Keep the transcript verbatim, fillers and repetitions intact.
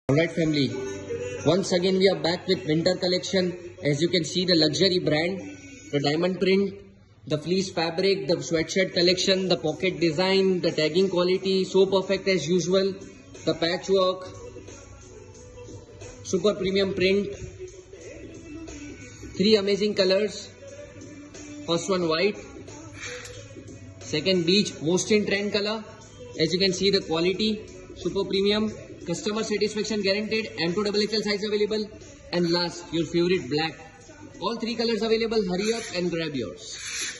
Alright family, once again we are back with winter collection. As you can see, the luxury brand, the diamond print, the fleece fabric, the sweatshirt collection, the pocket design, the tagging quality, so perfect as usual, the patchwork, super premium print, three amazing colors. First one white, second beige, most in trend color. As you can see, the quality, super premium. Customer satisfaction guaranteed, M two X X L size available, and last, your favorite black. All three colors available. Hurry up and grab yours.